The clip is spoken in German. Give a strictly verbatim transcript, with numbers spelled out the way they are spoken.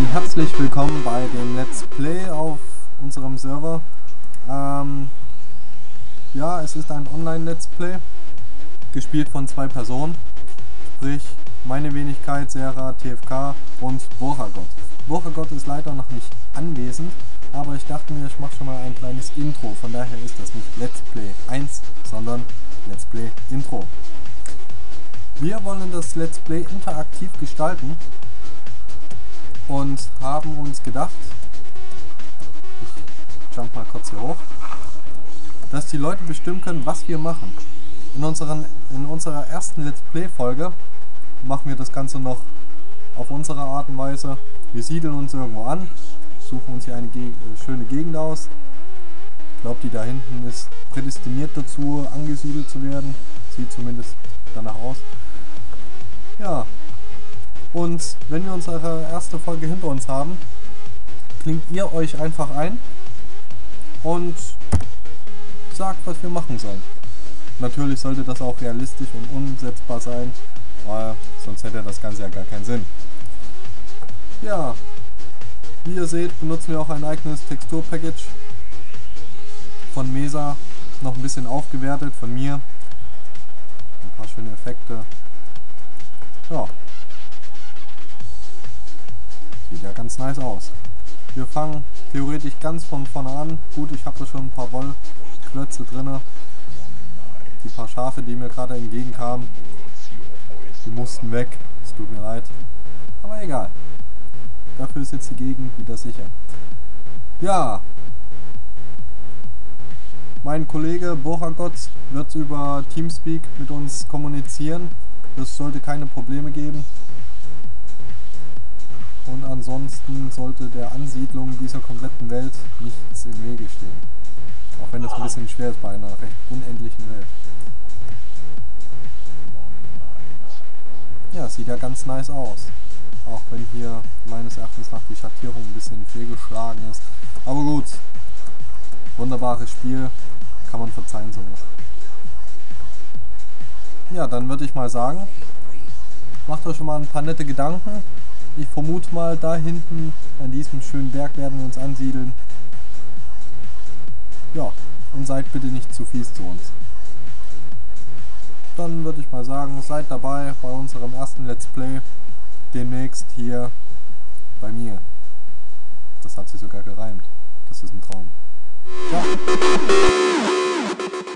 herzlich willkommen bei dem Let's Play auf unserem Server. Ähm, ja, es ist ein Online-Let's Play, gespielt von zwei Personen, sprich meine Wenigkeit, Sera, T F K und Vorhagott. Vorhagott ist leider noch nicht anwesend, aber ich dachte mir, ich mache schon mal ein kleines Intro, von daher ist das nicht Let's Play eins, sondern Let's Play Intro. Wir wollen das Let's Play interaktiv gestalten und haben uns gedacht, ich jump mal kurz hier hoch, dass die Leute bestimmen können, was wir machen. In, unseren, in unserer ersten Let's Play Folge machen wir das Ganze noch auf unsere Art und Weise. Wir siedeln uns irgendwo an, suchen uns hier eine Ge schöne Gegend aus. Ich glaube, die da hinten ist prädestiniert dazu, angesiedelt zu werden. Sieht zumindest danach aus. Ja, und wenn wir unsere erste Folge hinter uns haben, klingt ihr euch einfach ein und sagt, was wir machen sollen. Natürlich sollte das auch realistisch und umsetzbar sein, weil sonst hätte das Ganze ja gar keinen Sinn. Ja, wie ihr seht, benutzen wir auch ein eigenes Texturpackage von Mesa, noch ein bisschen aufgewertet von mir. Ein paar schöne Effekte. Ja. Sieht ja ganz nice aus. Wir fangen theoretisch ganz von vorne an. Gut, ich habe da schon ein paar Wollklötze drin. Die paar Schafe, die mir gerade entgegenkamen, die mussten weg. Es tut mir leid. Aber egal. Dafür ist jetzt die Gegend wieder sicher. Ja. Mein Kollege Vorhagott wird über Teamspeak mit uns kommunizieren. Es sollte keine Probleme geben. Und ansonsten sollte der Ansiedlung dieser kompletten Welt nichts im Wege stehen. Auch wenn das ein bisschen schwer ist bei einer recht unendlichen Welt. Ja, sieht ja ganz nice aus. Auch wenn hier meines Erachtens nach die Schattierung ein bisschen fehlgeschlagen ist. Aber gut. Wunderbares Spiel. Kann man verzeihen sowas. Ja, dann würde ich mal sagen, macht euch schon mal ein paar nette Gedanken. Ich vermute mal, da hinten an diesem schönen Berg werden wir uns ansiedeln. Ja, und seid bitte nicht zu fies zu uns. Dann würde ich mal sagen, seid dabei bei unserem ersten Let's Play. Demnächst hier bei mir. Das hat sich sogar gereimt. Das ist ein Traum. Ciao.